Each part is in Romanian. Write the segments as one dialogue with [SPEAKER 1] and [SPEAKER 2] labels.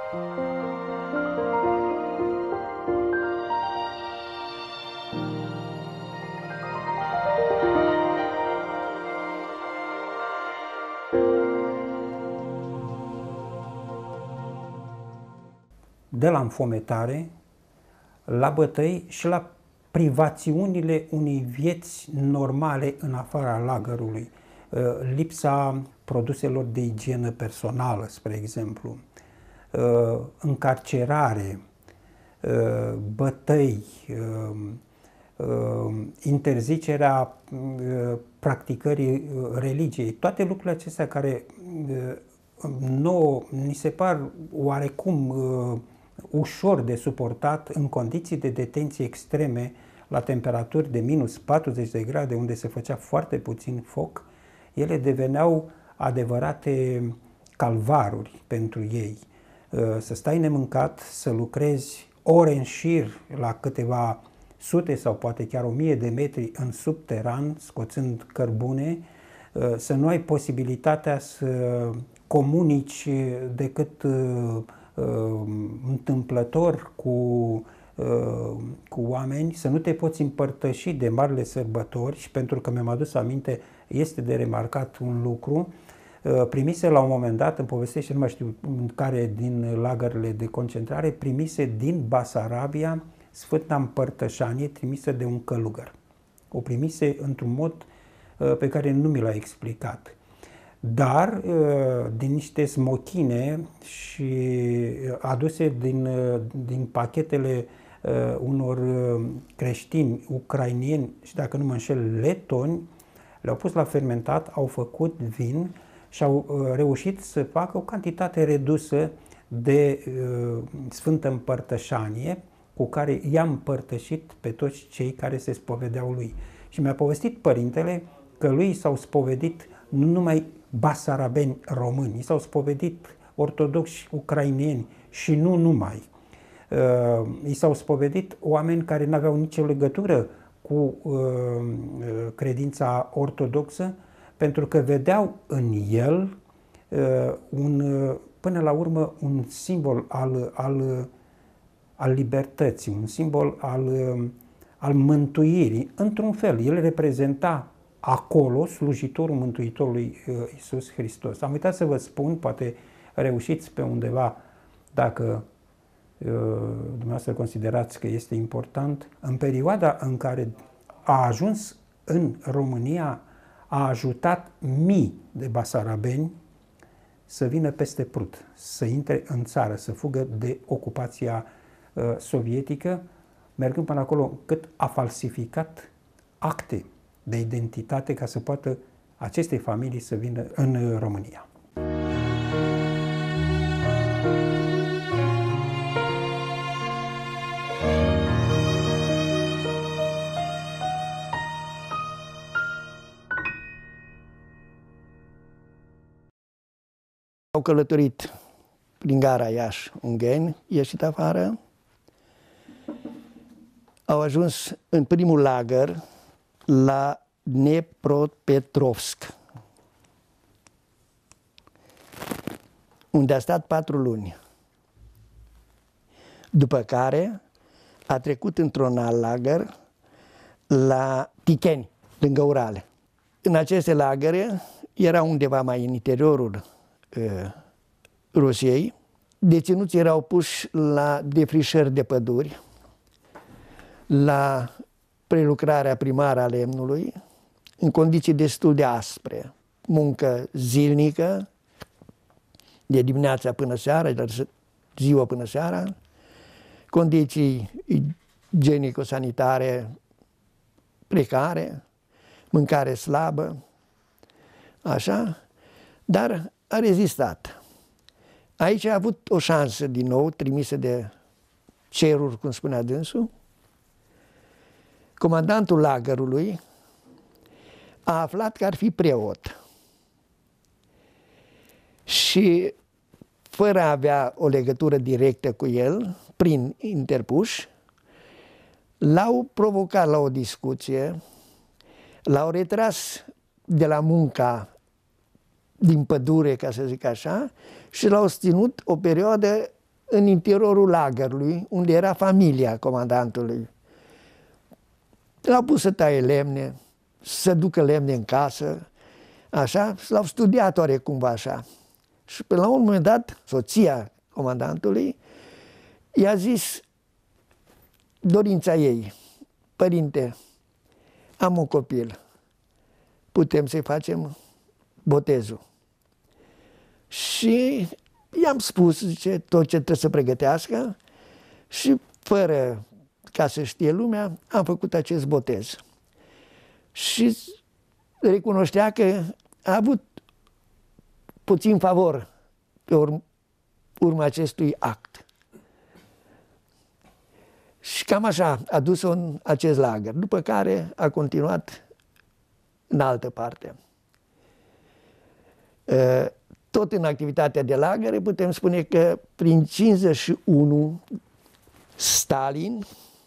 [SPEAKER 1] De la înfometare, la bătăi și la privațiunile unei vieți normale în afara lagărului. Lipsa produselor de igienă personală, spre exemplu, încarcerare, bătăi, interzicerea practicării religiei, toate lucrurile acestea care nouă ni se par oarecum ușor de suportat în condiții de detenție extreme, la temperaturi de minus 40 de grade, unde se făcea foarte puțin foc, ele deveneau adevărate calvaruri pentru ei. Să stai nemâncat, să lucrezi ore în șir la câteva sute sau poate chiar 1000 de metri în subteran, scoțând cărbune, să nu ai posibilitatea să comunici decât întâmplător cu oameni, să nu te poți împărtăși de marile sărbători. Și pentru că mi-am adus aminte, este de remarcat un lucru, primise la un moment dat, îmi povestește, nu mai știu în care din lagărele de concentrare, primise din Basarabia Sfânta Împărtășanie trimisă de un călugăr. O primise într-un mod pe care nu mi l-a explicat. Dar din niște smochine și aduse din pachetele unor creștini ucrainieni și, dacă nu mă înșel, letoni, le-au pus la fermentat, au făcut vin și au reușit să facă o cantitate redusă de Sfântă Împărtășanie, cu care i-a împărtășit pe toți cei care se spovedeau lui. Și mi-a povestit părintele că lui s-au spovedit nu numai basarabeni români, i s-au spovedit ortodoxi ucrainieni și nu numai. I s-au spovedit oameni care nu aveau nicio legătură cu credința ortodoxă, pentru că vedeau în el până la urmă un simbol al libertății, un simbol al mântuirii. Într-un fel, el reprezenta acolo slujitorul Mântuitorului Iisus Hristos. Am uitat să vă spun, poate reușiți pe undeva, dacă dumneavoastră considerați că este important, în perioada în care a ajuns în România, a ajutat mii de basarabeni să vină peste Prut, să intre în țară, să fugă de ocupația sovietică, mergând până acolo încât a falsificat acte de identitate ca să poată acestei familii să vină în România.
[SPEAKER 2] Au călătorit prin gara Iași-Ungheni, ieșit afară, au ajuns în primul lagăr la Dnepropetrovsk, unde a stat 4 luni. După care a trecut într-un alt lagăr la Ticheni, lângă Urale. În aceste lagăre era undeva mai în interiorul Rusiei. Deținuții erau puși la defrișări de păduri, la prelucrarea primară a lemnului, în condiții destul de aspre. Muncă zilnică, de dimineața până seara, de ziua până seara, condiții igienico-sanitare precare, mâncare slabă, așa, dar a rezistat. Aici a avut o șansă din nou, trimisă de ceruri, cum spunea dânsul. Comandantul lagărului a aflat că ar fi preot și, fără a avea o legătură directă cu el, prin interpuși, l-au provocat la o discuție, l-au retras de la munca din pădure, ca să zic așa, și l-au ținut o perioadă în interiorul lagărului, unde era familia comandantului. L-au pus să taie lemne, să ducă lemne în casă, așa, l-au studiat oarecumva așa. Și până la un moment dat, soția comandantului i-a zis dorința ei: părinte, am un copil, putem să-i facem botezul. Și i-am spus, zice, tot ce trebuie să pregătească și fără ca să știe lumea, am făcut acest botez. Și recunoștea că a avut puțin favor pe urma acestui act. Și cam așa a dus-o în acest lagăr, după care a continuat în altă parte. Tot în activitatea de lagăre putem spune că prin 51 Stalin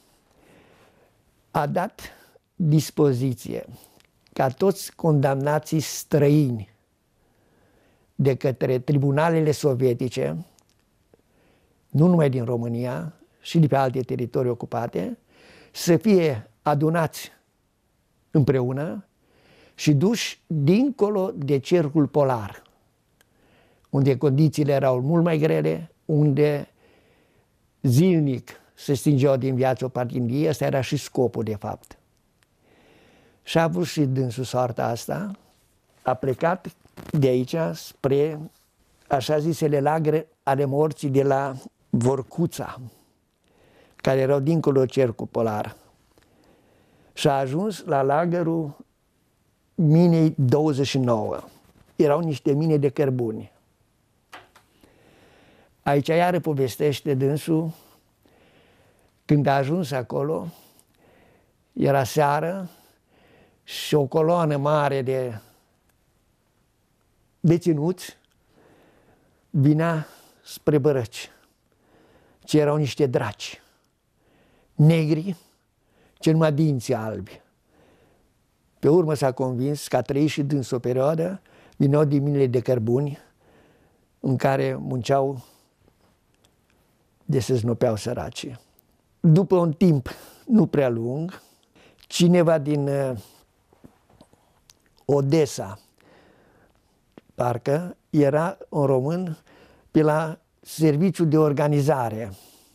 [SPEAKER 2] a dat dispoziție ca toți condamnații străini de către tribunalele sovietice, nu numai din România, și de pe alte teritorii ocupate, să fie adunați împreună și duși dincolo de cercul polar, unde condițiile erau mult mai grele, unde zilnic se stingeau din viață o parte din ei. Ăsta era și scopul, de fapt. Și a avut și dânsul soarta asta, a plecat de aici spre așa zisele lagăre ale morții de la Vorcuța, care erau dincolo de cercul polar. Și a ajuns la lagărul minei 29. Erau niște mine de cărbuni. Aici iară povestește dânsul, când a ajuns acolo, era seară și o coloană mare de deținuți vinea spre Bărăci, ce erau niște draci negri, ce numai dinții albi. Pe urmă s-a convins că a trăit și dânsul o perioadă, vineau din minele de cărbuni în care munceau de se znopeau săracii. După un timp nu prea lung, cineva din Odessa, parcă, era un român pe la serviciul de organizare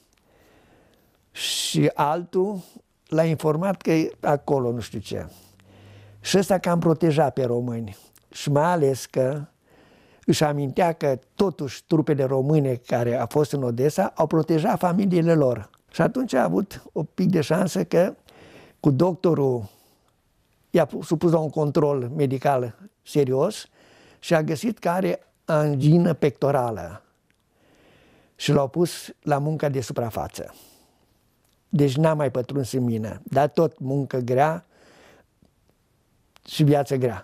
[SPEAKER 2] și altul l-a informat că e acolo nu știu ce. Și ăsta cam proteja pe români și mai ales că își amintea că totuși trupele române care au fost în Odessa au protejat familiile lor. Și atunci a avut o pic de șansă că cu doctorul i-a supus la un control medical serios și a găsit că are angină pectorală și l-au pus la munca de suprafață. Deci n-a mai pătruns în mină, dar tot muncă grea și viață grea.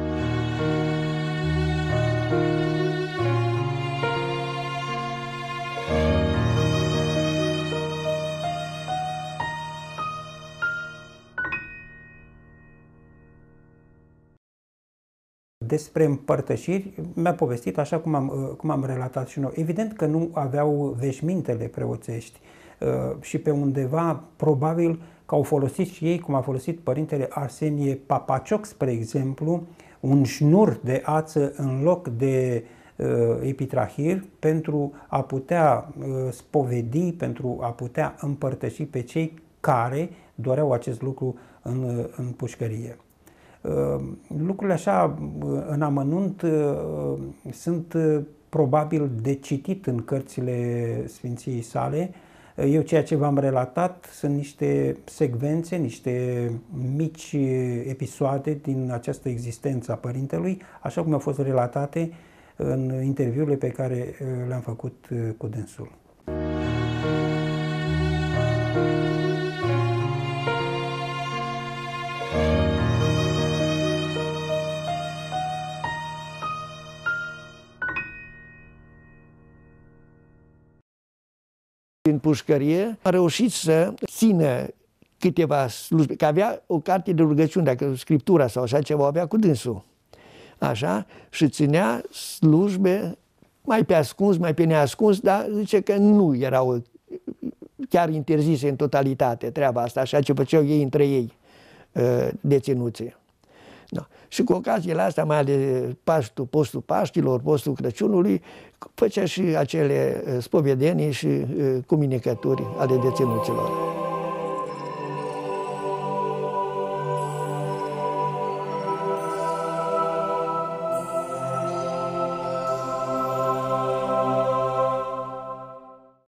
[SPEAKER 1] Despre împărtășiri mi-a povestit așa cum am relatat și noi. Evident că nu aveau veșmintele preoțești și pe undeva probabil că au folosit și ei, cum a folosit părintele Arsenie Papacioc, spre exemplu, un șnur de ață în loc de epitrahir pentru a putea spovedi, pentru a putea împărtăși pe cei care doreau acest lucru în pușcărie. Lucrurile așa în amănunt sunt probabil de citit în cărțile Sfinției sale. Eu ceea ce v-am relatat sunt niște secvențe, niște mici episoade din această existență a părintelui, așa cum au fost relatate în interviurile pe care le-am făcut cu dânsul.
[SPEAKER 2] În pușcărie a reușit să țină câteva slujbe, că avea o carte de rugăciuni, dacă Scriptura sau așa ceva, avea cu dânsul. Așa, și ținea slujbe mai pe ascuns, mai pe neascuns, dar zice că nu erau chiar interzise în totalitate treaba asta, așa ce făceau ei între ei, deținuții. Da. Și cu ocaziile astea, mai ales postul Paștilor, postul Crăciunului, făcea și acele spovedenii și comunicături ale deținuților.